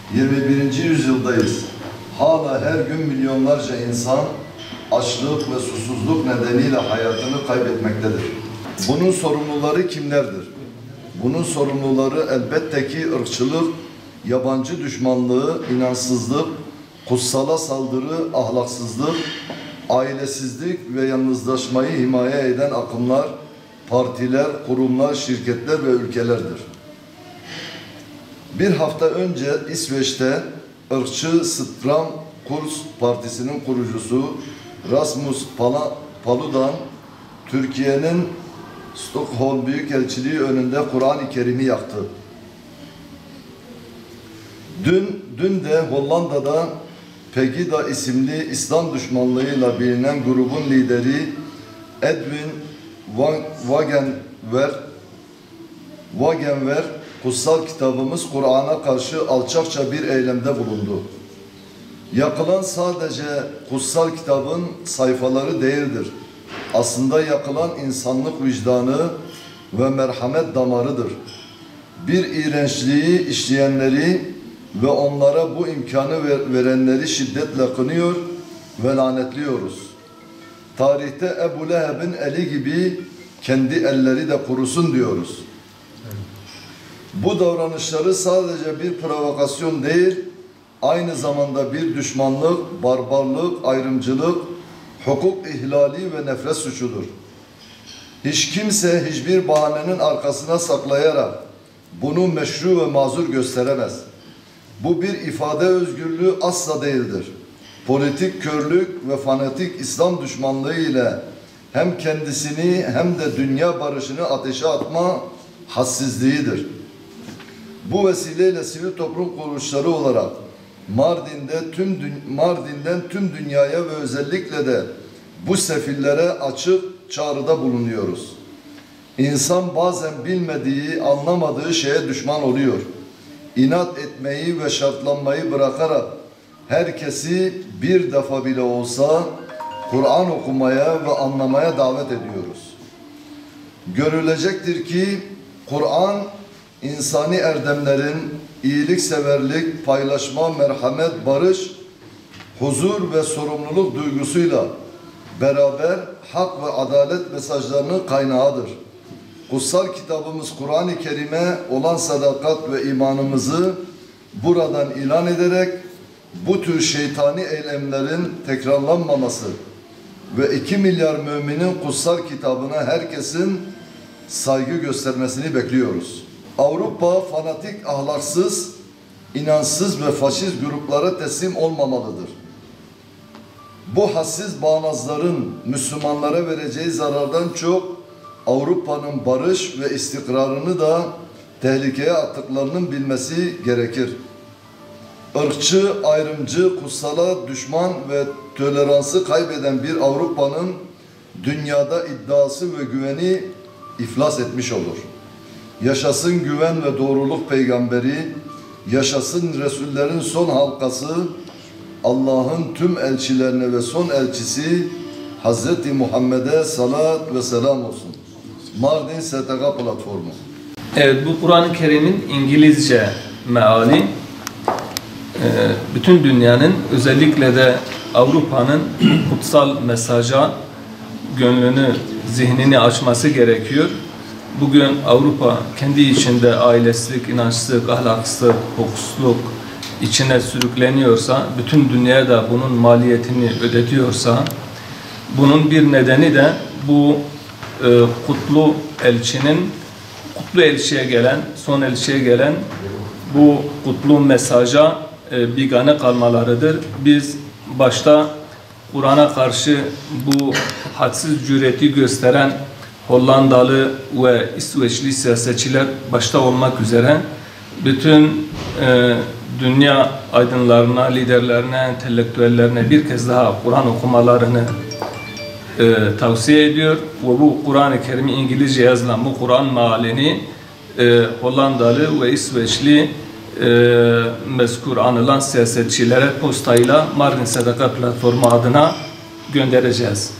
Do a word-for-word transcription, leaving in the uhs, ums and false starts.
yirmi birinci yüzyıldayız. Hala her gün milyonlarca insan açlık ve susuzluk nedeniyle hayatını kaybetmektedir. Bunun sorumluları kimlerdir? Bunun sorumluları elbette ki ırkçılık, yabancı düşmanlığı, inançsızlık, kutsala saldırı, ahlaksızlık, ailesizlik ve yalnızlaşmayı himaye eden akımlar, partiler, kurumlar, şirketler ve ülkelerdir. Bir hafta önce İsveç'te ırkçı Stram Kurs Partisi'nin kurucusu Rasmus Paludan, Türkiye'nin Stockholm Büyükelçiliği önünde Kur'an-ı Kerim'i yaktı. Dün, dün de Hollanda'da Pegida isimli İslam düşmanlığıyla bilinen grubun lideri Edwin Wagenwer, Wagenwer kutsal kitabımız Kur'an'a karşı alçakça bir eylemde bulundu. Yakılan sadece kutsal kitabın sayfaları değildir. Aslında yakılan insanlık vicdanı ve merhamet damarıdır. Bir iğrençliği işleyenleri ve onlara bu imkanı verenleri şiddetle kınıyor ve lanetliyoruz. Tarihte Ebu Leheb'in eli gibi kendi elleri de kurusun diyoruz. Bu davranışları sadece bir provokasyon değil, aynı zamanda bir düşmanlık, barbarlık, ayrımcılık, hukuk ihlali ve nefret suçudur. Hiç kimse hiçbir bahanenin arkasına saklayarak bunu meşru ve mazur gösteremez. Bu bir ifade özgürlüğü asla değildir. Politik körlük ve fanatik İslam düşmanlığı ile hem kendisini hem de dünya barışını ateşe atma hassizliğidir. Bu vesileyle sivil toplum kuruluşları olarak Mardin'de tüm Mardin'den tüm dünyaya ve özellikle de bu sefillere açık çağrıda bulunuyoruz. İnsan bazen bilmediği, anlamadığı şeye düşman oluyor. İnat etmeyi ve şartlanmayı bırakarak herkesi bir defa bile olsa Kur'an okumaya ve anlamaya davet ediyoruz. Görülecektir ki Kur'an insani erdemlerin iyilikseverlik, paylaşma, merhamet, barış, huzur ve sorumluluk duygusuyla beraber hak ve adalet mesajlarının kaynağıdır. Kutsal kitabımız Kur'an-ı Kerim'e olan sadakat ve imanımızı buradan ilan ederek bu tür şeytani eylemlerin tekrarlanmaması ve iki milyar müminin kutsal kitabına herkesin saygı göstermesini bekliyoruz. Avrupa fanatik, ahlaksız, inançsız ve faşist gruplara teslim olmamalıdır. Bu hassiz bağnazların Müslümanlara vereceği zarardan çok Avrupa'nın barış ve istikrarını da tehlikeye attıklarının bilmesi gerekir. Irkçı, ayrımcı, kutsala düşman ve toleransı kaybeden bir Avrupa'nın dünyada iddiası ve güveni iflas etmiş olur. Yaşasın güven ve doğruluk peygamberi, yaşasın Resullerin son halkası, Allah'ın tüm elçilerine ve son elçisi Hazreti Muhammed'e salat ve selam olsun. Mardin S T K platformu. Evet, bu Kur'an-ı Kerim'in İngilizce meali bütün dünyanın, özellikle de Avrupa'nın kutsal mesaja gönlünü, zihnini açması gerekiyor. Bugün Avrupa kendi içinde ailesizlik, inançsızlık, ahlaksızlık, hukuksuzluk içine sürükleniyorsa, bütün dünya da bunun maliyetini ödetiyorsa, bunun bir nedeni de bu e, kutlu elçinin, kutlu elçiye gelen, son elçiye gelen bu kutlu mesaja e, bigane kalmalarıdır. Biz başta Kur'an'a karşı bu hadsiz cüreti gösteren Hollandalı ve İsveçli siyasetçiler başta olmak üzere bütün e, dünya aydınlarına, liderlerine, entelektüellerine bir kez daha Kur'an okumalarını e, tavsiye ediyor. Ve bu Kur'an-ı Kerim'i İngilizce yazılan bu Kur'an mealini e, Hollandalı ve İsveçli e, mezkur anılan siyasetçilere postayla Mardin S D K platformu adına göndereceğiz.